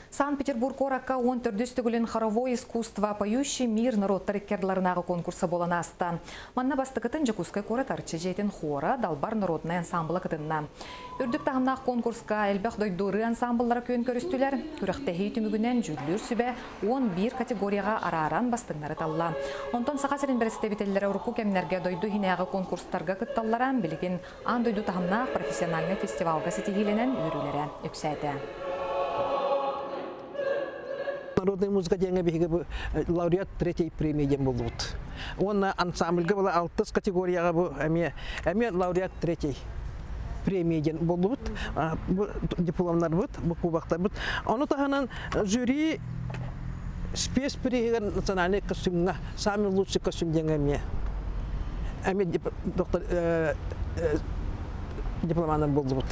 Санкт-Петербург оракка 14-тігілін хоровое искусство «Поющий мир» народтар иккерларынағы конкурса болан асты. Манна бастықытын Жакускай кора тарчы жейтін хора Далбар народный ансамблы кытынна. Үрдік тағымнақ конкурска әлбәқ дойдуры ансамбллары көн көрістілер. Күріқтәхей түмігінен жүллүр сүбе 11 категорияға араран бастыңлары талла. Онтон сақасырын бірісті бітелері ұрқу кәмінерге дойду хинеғы конкурстарға кытталларан білген ан дойду тағымнақ профессиональный фестивалға сетегеленен үйрілері өксәді. Народная музыка деньги беги лауреат третьей премии дембулут. Он на ансамбльга была алтыс категорияга бу эми лауреат третьей премии дембулут. Дипломнар бут, бу кубактар бут. Аны таханан жюри спецпремия национальный костюмга самый лучший костюм деньги эми доктор дипломандар булдут.